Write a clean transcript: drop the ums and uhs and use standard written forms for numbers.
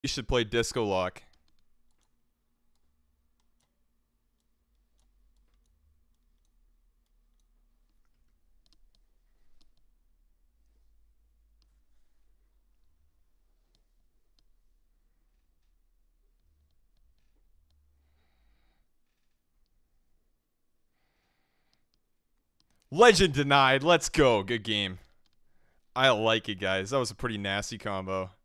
You should play Discolock. Legend denied. Let's go. Good game. I like it, guys. That was a pretty nasty combo.